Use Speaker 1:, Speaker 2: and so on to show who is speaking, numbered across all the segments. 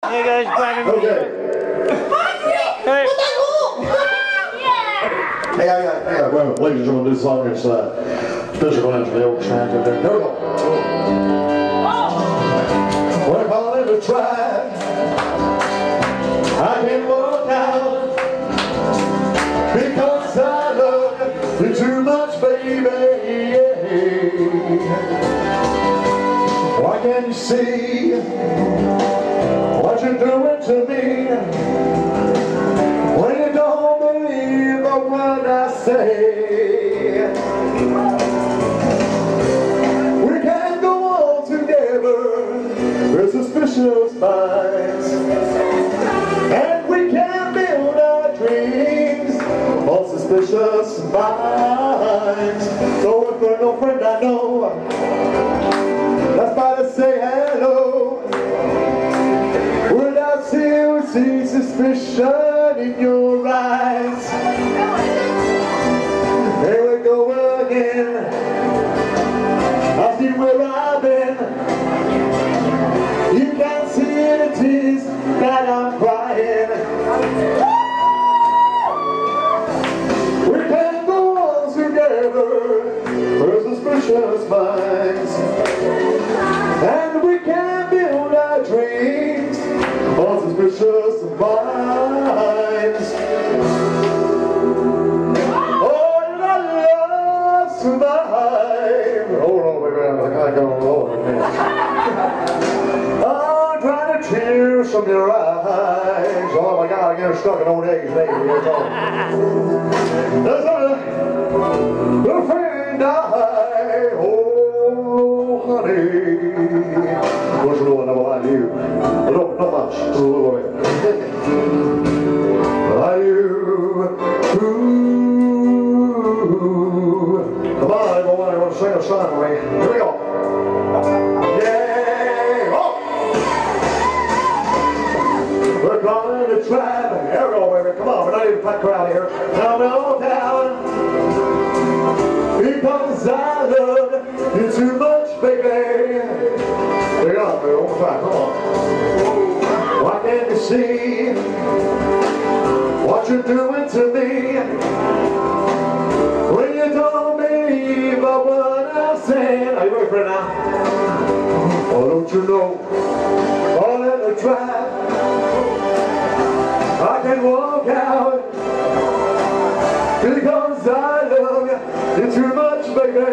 Speaker 1: Hey guys, grabbing me.
Speaker 2: Okay.
Speaker 1: Hey.
Speaker 2: Hey, well, ladies and gentlemen, this song is special glance for the old track. There we go. What if I'll ever try? I can't walk out because I love you too much, baby. Why can't you see what you're doing to me? When you don't believe what I say, we can't go on together with suspicious minds, and we can't build our dreams on suspicious minds. So if you're no friend I know, that's why to say hello without seeing suspicion in your eyes. Here we go again. I see where I've been. You can see the tears that I'm crying. We can't go on together with suspicious minds, and we can't build our dreams on suspicious minds. Oh, la la, survive. Hold on, baby, I can't go on. I'm trying to tears from your eyes. Oh my God, I get stuck in old age, baby. There's a friend I, oh honey. What's the one I you? No, not much. Just a little bit. Are you? Come on, everyone. I want to sing a song for me. Here we go. Yeah. Oh. We're calling the tribe. Here we go, baby. Come on. We're not even a fat crowd here. Now, no doubt. Because I love you too much, baby. Here we go, baby. One more time. Come on. Why can't you see what you're doing to me? When you don't believe what I'm saying. Are you ready for it now? Oh, don't you know? All in the trap, I can walk out because I love you too much, baby.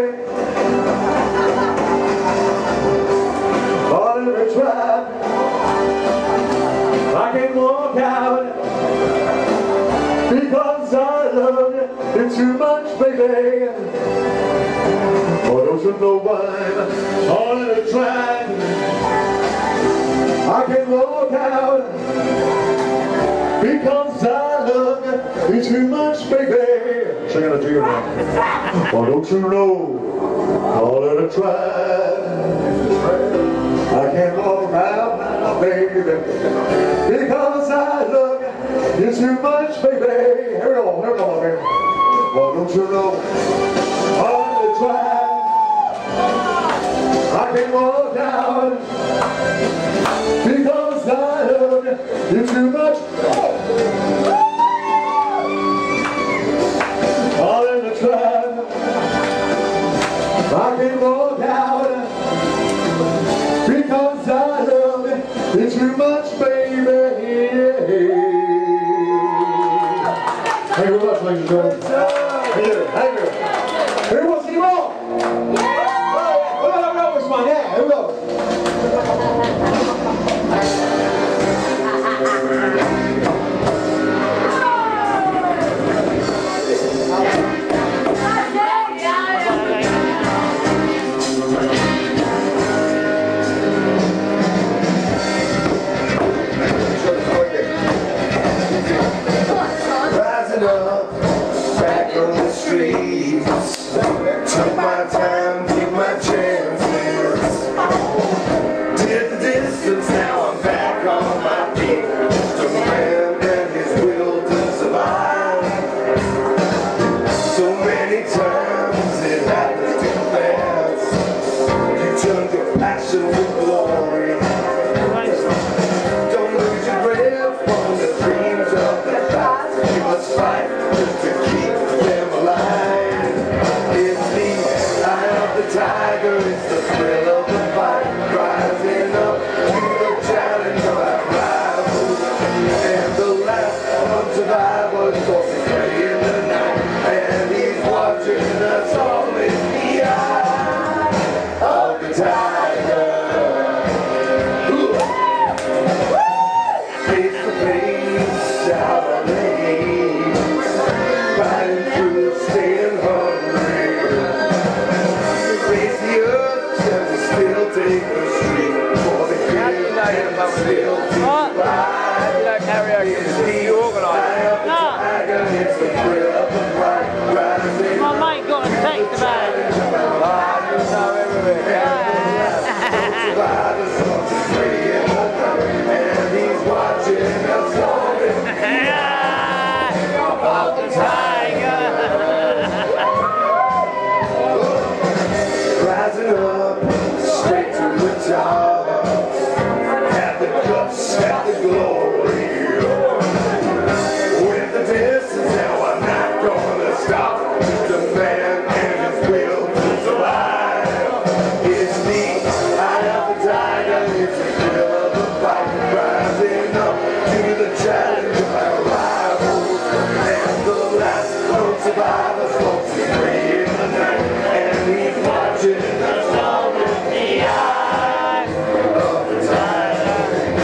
Speaker 2: All in the trap, I can walk out because I love you too much, baby. Oh, don't you know why? All in the track, I can walk out because I love you too much, baby. Singing it to you now. Oh, don't you know? All in the track, I can walk out, baby, because I love you too much, baby. Here we go, baby. Well, don't you know, on the track, I can walk out, because I love you too much. On the track, I can walk out, because I love you too much, baby. Thank you very much, ladies and gentlemen. Thank you. Who wants to get on? Yeah! Oh, I know this one, yeah, here we go. Rising up, back on the streets. Took my time, took my chances. Did the distance, now I'm back on my feet. Took a man and his will to survive. So many times it happens too fast. You turn your passion with glory. Don't look
Speaker 1: What?
Speaker 3: You know karaoke, you organise.
Speaker 1: No. My mate got a text about it.
Speaker 3: You know everything. And he's watching us about the tiger. Rising up, straight to the top. At the guts, at the glory. With the distance, now I'm not gonna stop. The man and his will to survive. It's me, I am the tiger. It's the thrill of the fight. Rising up to the challenge of our rivals. And the last known survivor floats free in the night. And he's watching us all with the eyes of the tiger.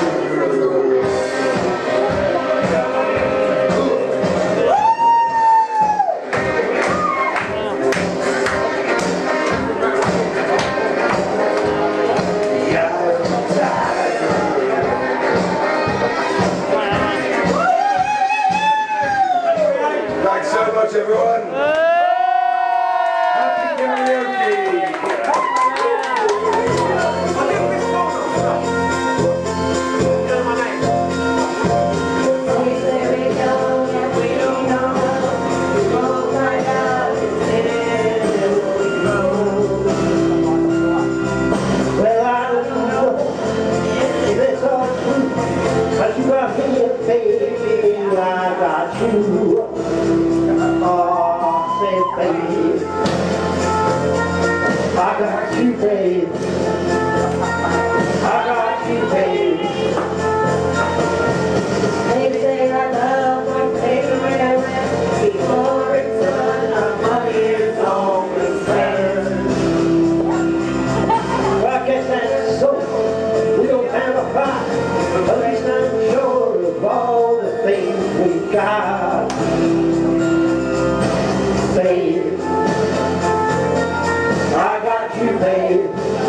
Speaker 3: Thanks so much, everyone. Happy karaoke.
Speaker 4: Well, I don't know if it's all true, but you got me, baby, I got you. Oh, say, baby, I got you, baby. I got you, baby. They say I love my baby, before it's done, our money is on the sand. Well, I guess that's so. We don't have a fight. At least I'm sure of all the things we got. Babe, I got you, babe.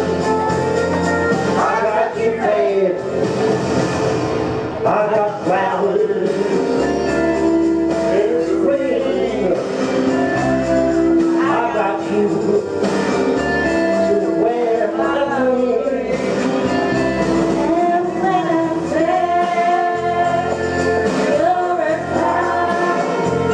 Speaker 4: I got you, babe. I got flowers in the spring. I got you to wear my wings. And when I say you're a cloud,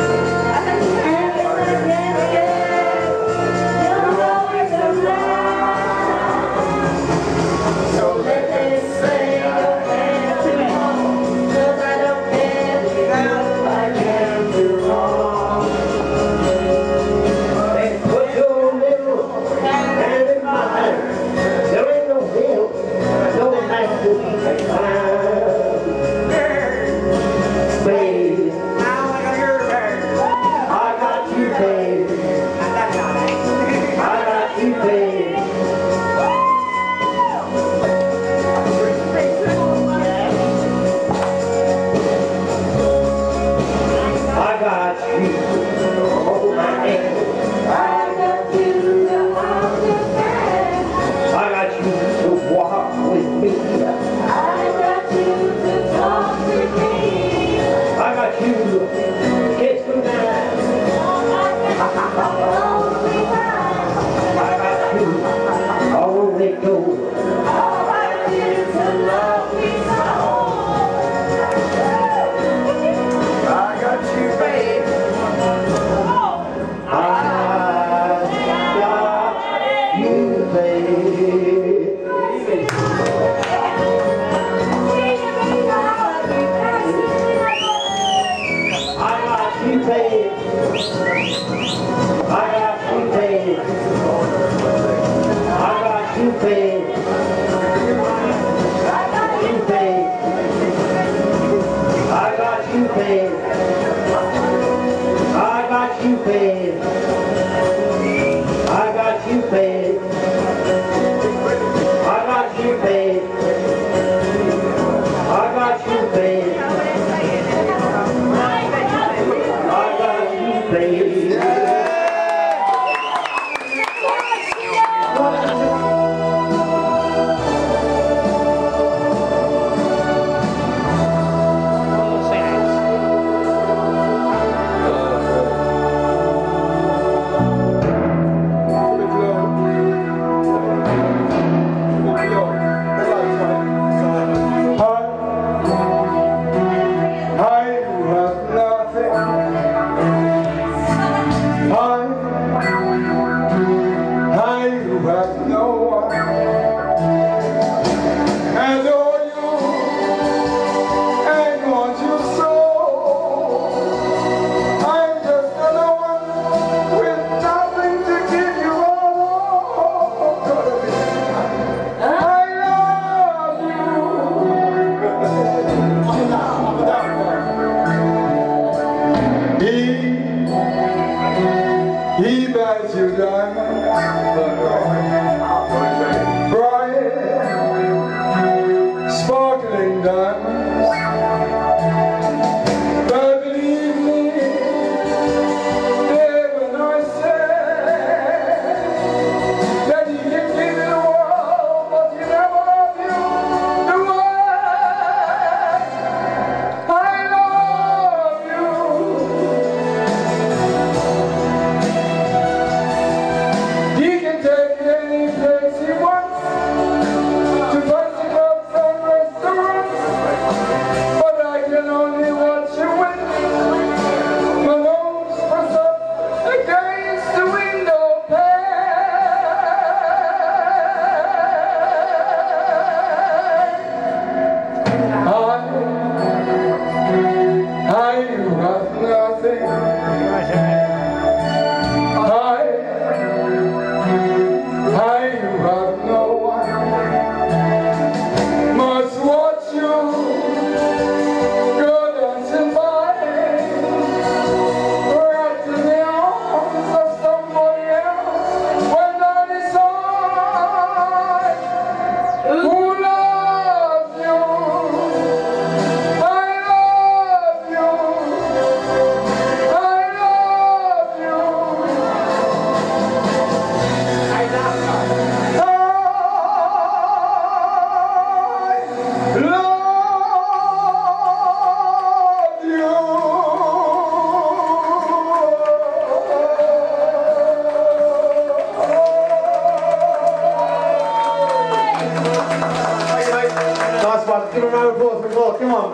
Speaker 2: come on.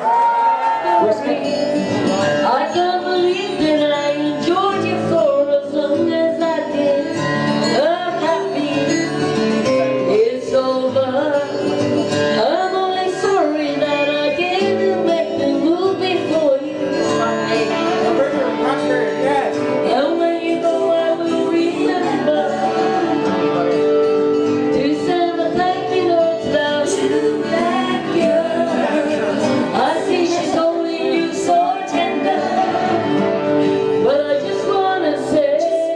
Speaker 5: I can't believe that I enjoyed you for as long as I did. I'm happy it's over. I'm only sorry that I didn't make the move before you. And when you go, I will remember to send a thank you note down to that girl. I see she's holding you so tender, but I just wanna say,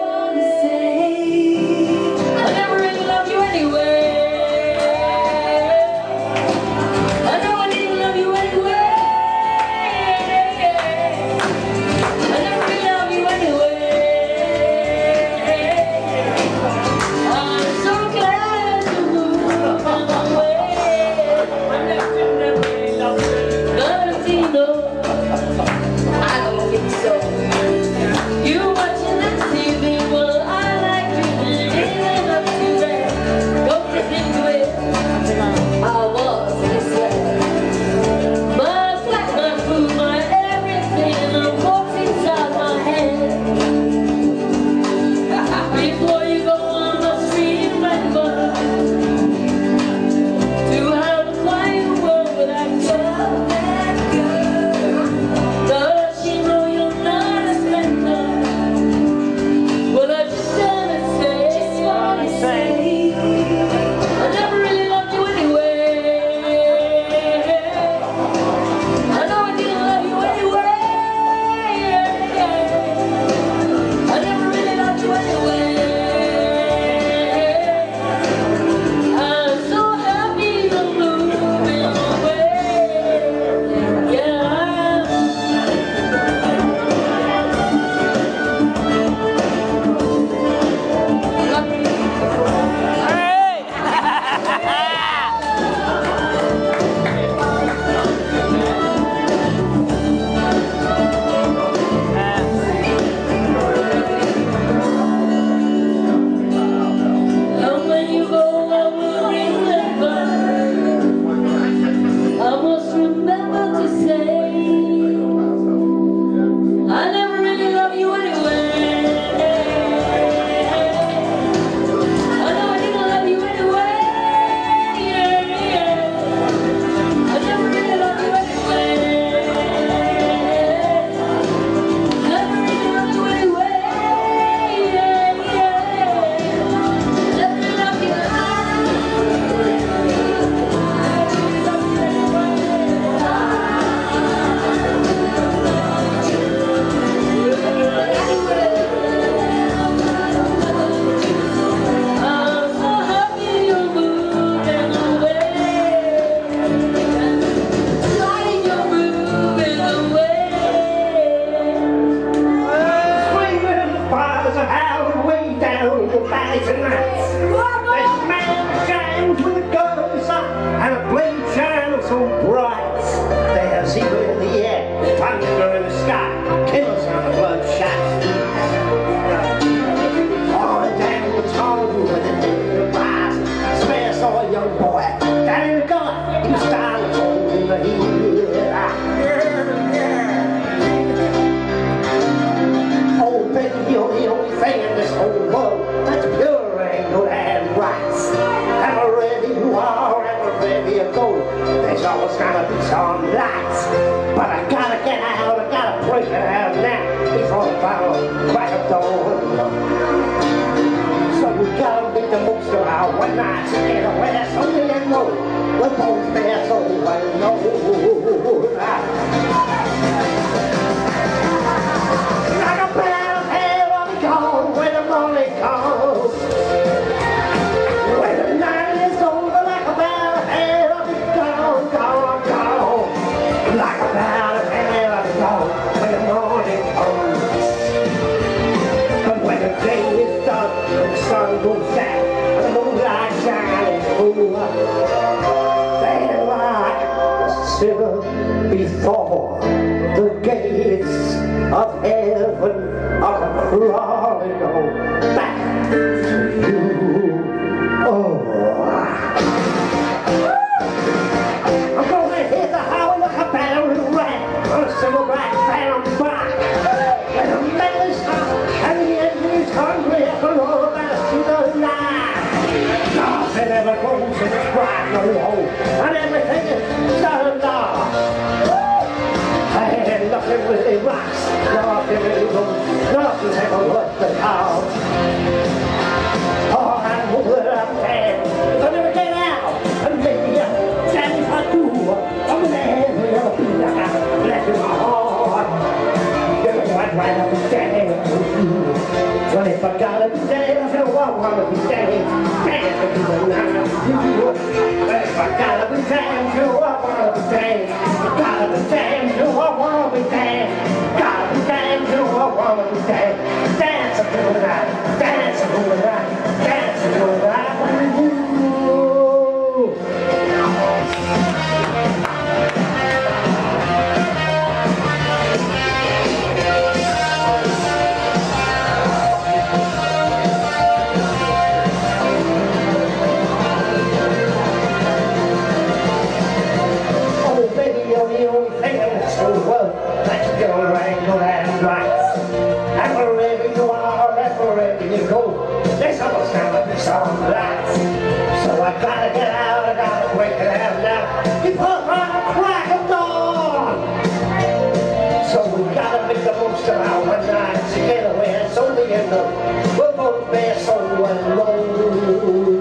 Speaker 5: I never really loved you anyway. I know I didn't love you anyway. I never really loved you anyway. I'm so glad you moved away. Valentino, I don't think so. You watching that TV, well, I like you, living up to that. Go to think of it, I was misled. My flat, my food, my everything, what's inside my head. Before you go, I must remember to have a quiet word with that girl. Does she know you're not a spender? Well, I just wanna say, I never really loved you anyway. I know I didn't love you anyway. I never really loved you anyway. I'm so happy you're moving away. Yeah, and when you go, I will remember. I must remember to say, I never really loved you anyway. I know I didn't love you anyway. I never really loved you anyway. Never really loved you anyway. Never really loved you. I'm so happy you're moving away. Sliding, you're moving away.
Speaker 4: Screaming the fires are howling way down the valley tonight. There's a man shines with a gun and a blade shines so bright. There's evil in the air, thunder in the sky, killers on the bloodshot. Falling down the tall with the dead eyes. Spare saw a young boy, carrying a gun, he was starting to hold in the heat. Old Betty, you're the only thing in this whole world that's pure and good and right. Ever ready you are, ever ready you go. There's always gonna be some lights. But I gotta get out, I gotta break it out now before the final crack of dawn. So we gotta make the most of our one night together where there's only a road. We're both there, so I know. Like a bell, hell on the call when the morning comes. When the night is over, like a bell, hell on the gone, gone, gone. Like a bell, hell on the call when the morning comes. But when the day is done and the sun goes down and the moonlight shines through, they like the sinner before the gates of heaven are crawling back to you. Oh, I'm gonna hit the highway like a bad silver black phantom back. And the metal is hot, and the engine is hungry after all the best to the night. Nothing ever goes to the bright no hole, and everything is turned off. And nothing really rocks, nothing really goes, nothing ever worth the call. Oh, I'm over up there, if I never get out, and maybe damn if I do, I'm gonna have another beat I got left in my heart. Right up and down. Well, if I gotta be dead, I feel I wanna be dead. Dead to the night. Well, if I gotta be dead, I feel I wanna be dead. Gotta be dead, feel I wanna be dead. Gotta be dead, feel I wanna be dead. Dance until the night, dance until the night, dance until the night. So I gotta get out, I gotta break it out now. Because I'm a crack of dawn. So we gotta make the most of our one night getaway. It's only enough. We'll both bear so alone.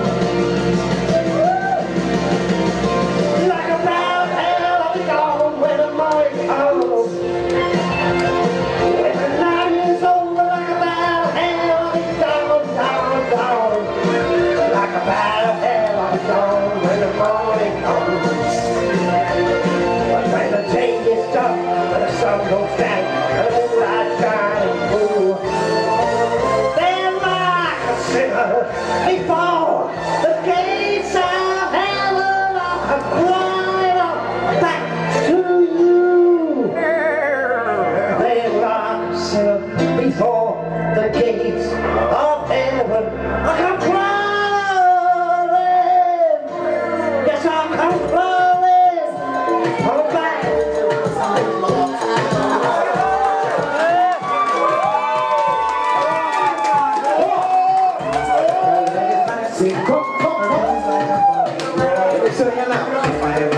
Speaker 4: Like a brown hell, I'll be gone when the morning comes. When the night is over, like a brown hell, I'll be gone, gone, gone. Like a bad hell, I'm gone when the morning comes. But when the day gets dark, when the sun goes down, and the moonlight shining through, then like a sinner before the gates of heaven, I'm crying out back to you. Then like a sinner before the gates of heaven, I come crying.
Speaker 3: So,